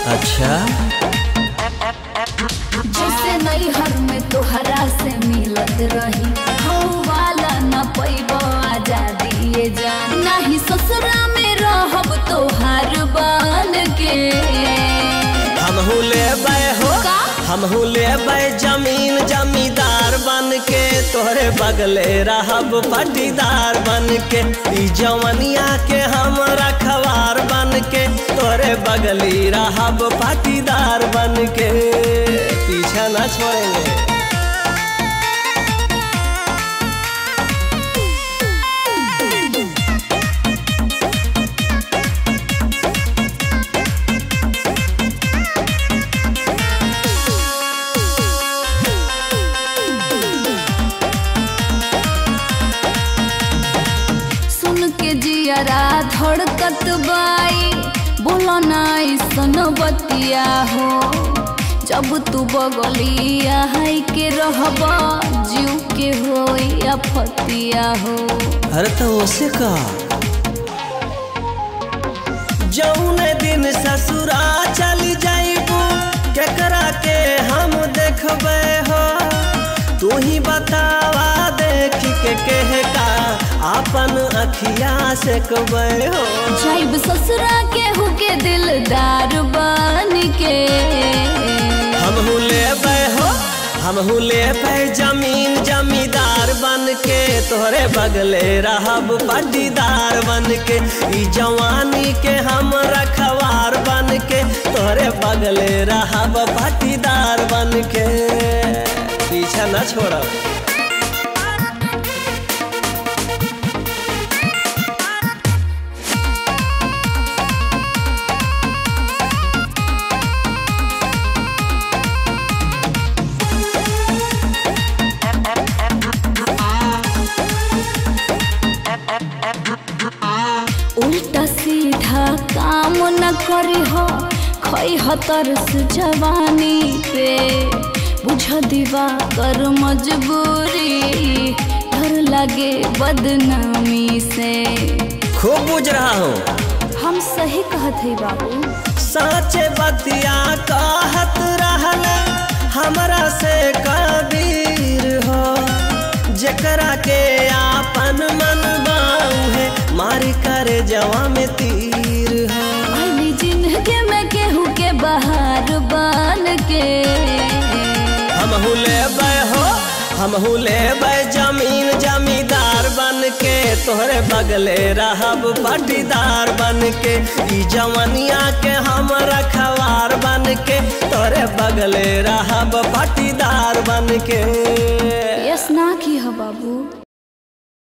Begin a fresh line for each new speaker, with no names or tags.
अच्छा
जैसे नैहर में तोहरा से मिलत रही वाला न पैबो आजादी ये जान नहीं ससुरा में रहब तोहार बन के
हमहू लेबै जमीन जमींदार बन के तोहरे बगले रहब पटीदार बन के ई जवनिया के हम रखवार बन के तोहरे बगली रहब पटीदार बन के पीछा न छोड़ेंगे।
जियरा धड़कत बाई बोलो नाई सन बतिया हो जब तू बगलिया है के रहबा जीव के हो या फतिया हो।
अरे तो उसे का जौन दिन ससुरा चली जाइबू केकरा के हम देखबे हो तू ही बतावा देख के कहे का अपन अखिया से कबे हो
जाइब ससुरा के हो के दिलदार बन के
हमहू लेबै जमीन जमींदार बन के तोहरे बगले रहब पटीदार बन के ई जवानी के हम रखवार बन के तोहरे बगले रहब पटीदार बन के पीछा न छोड़ब।
उल्टा सीधा काम न करी हो खई हो तरस जवानी पे बुझ दीवा कर मजबूरी डर लगे बदनामी से।
खूब बुझ रहा हूँ
हम सही कहत है बाबू
साचे बतिया कहत रहले हमरा से कबीर हो जेकरा के आपन मन बाऊ है मारी करे जवा में तीर हो
आईली जिंदगी में केहू के बहार बन के
हमहू लेबै जमीन जमींदार बन के तोहरे बगले रहब पटीदार बन के ई जवनिया के हम रखवार बन के तोहरे बगले रहब पटीदार बन के।
यस ना की हो बाबू।